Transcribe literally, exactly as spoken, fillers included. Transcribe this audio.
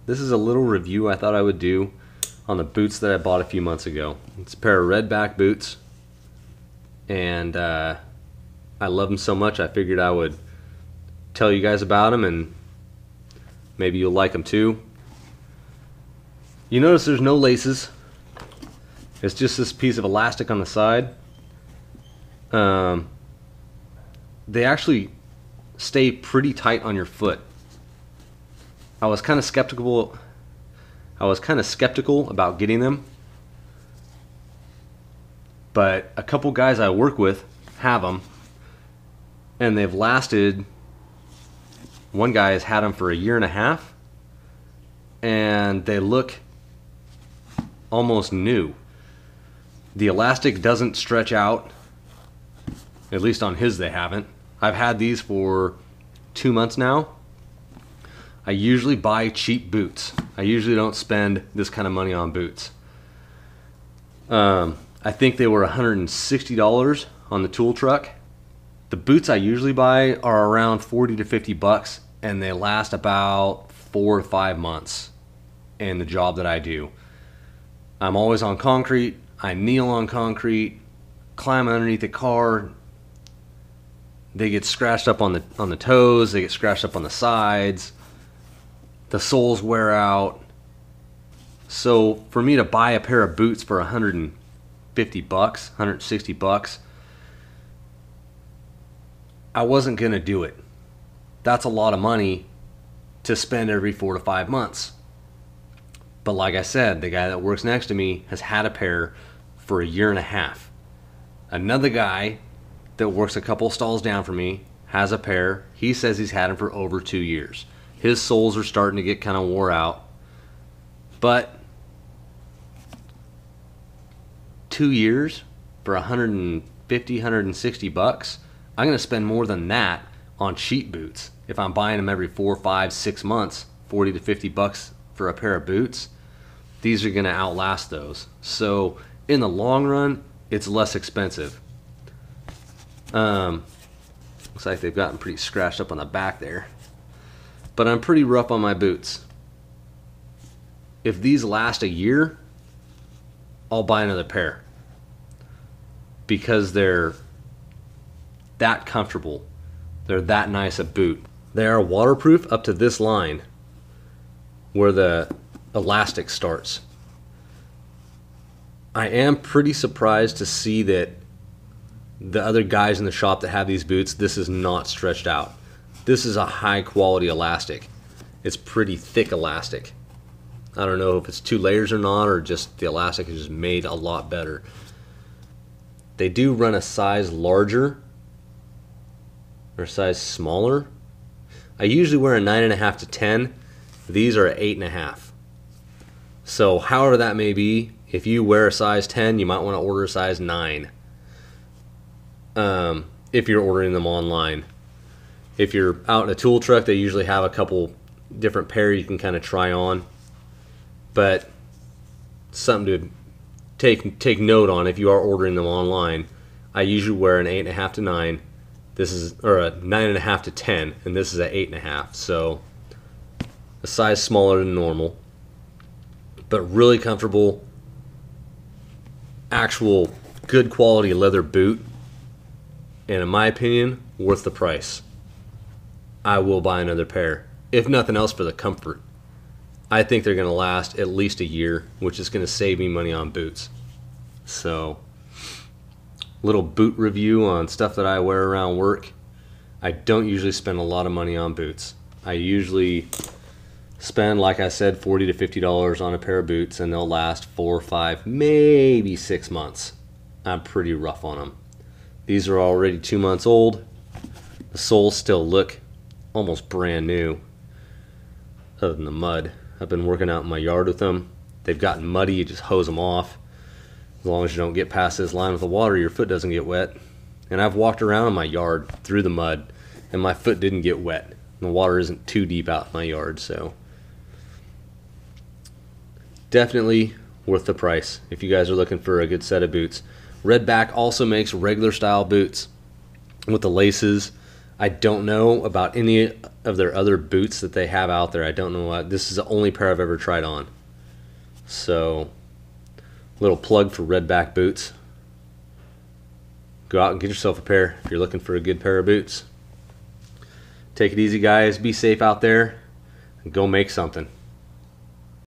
this is a little review I thought I would do on the boots that I bought a few months ago. It's a pair of Redback boots, and uh, I love them so much I figured I would tell you guys about them, and maybe you'll like them too. You notice there's no laces. It's just this piece of elastic on the side. Um, they actually stay pretty tight on your foot. I was kind of skeptical. I was kind of skeptical about getting them, but a couple guys I work with have them, and they've lasted. One guy has had them for a year and a half, and they look almost new. The elastic doesn't stretch out. At least on his they haven't. I've had these for two months now. I usually buy cheap boots. I usually don't spend this kind of money on boots. Um, I think they were one hundred sixty dollars on the tool truck. The boots I usually buy are around forty to fifty bucks, and they last about four or five months in the job that I do. I'm always on concrete. I kneel on concrete, climb underneath the car. They get scratched up on the on the toes. They get scratched up on the sides. The soles wear out. So for me to buy a pair of boots for one hundred fifty bucks, one hundred sixty bucks, I wasn't gonna do it. That's a lot of money to spend every four to five months. But like I said, the guy that works next to me has had a pair for a year and a half. Another guy that works a couple stalls down from me has a pair. He says he's had them for over two years. His soles are starting to get kind of wore out. But two years for one hundred fifty, one hundred sixty bucks, I'm going to spend more than that on cheap boots. If I'm buying them every four, five, six months, forty to fifty bucks for a pair of boots, these are going to outlast those. So in the long run, it's less expensive. Um, looks like they've gotten pretty scratched up on the back there. But I'm pretty rough on my boots. If these last a year, I'll buy another pair, because they're that comfortable. They're that nice a boot. They are waterproof up to this line where the elastic starts. I am pretty surprised to see that the other guys in the shop that have these boots, this is not stretched out. This is a high quality elastic. It's pretty thick elastic. I don't know if it's two layers or not, or just the elastic is just made a lot better. They do run a size larger or a size smaller. I usually wear a nine and a half to ten. These are an eight and a half. So however that may be, if you wear a size ten, you might want to order a size nine. Um, if you're ordering them online. If you're out in a tool truck, they usually have a couple different pair you can kind of try on. But something to take take note on if you are ordering them online. I usually wear an eight and a half to nine. This is or a nine and a half to ten, and this is an eight and a half. So a size smaller than normal, but really comfortable. Actual good quality leather boot, and in my opinion, worth the price. I will buy another pair, if nothing else for the comfort. I think they're going to last at least a year, which is going to save me money on boots. So, little boot review on stuff that I wear around work. I don't usually spend a lot of money on boots. I usually spend, like I said, forty to fifty dollars on a pair of boots, and they'll last four, five, maybe six months. I'm pretty rough on them. These are already two months old. The soles still look almost brand new, other than the mud. I've been working out in my yard with them. They've gotten muddy, you just hose them off. As long as you don't get past this line with the water, your foot doesn't get wet. And I've walked around in my yard through the mud, and my foot didn't get wet. The water isn't too deep out in my yard, so definitely worth the price if you guys are looking for a good set of boots. Redback also makes regular style boots with the laces. I don't know about any of their other boots that they have out there. I don't know what. This is the only pair I've ever tried on. So, little plug for Redback Boots. Go out and get yourself a pair if you're looking for a good pair of boots. Take it easy, guys. Be safe out there. And go make something.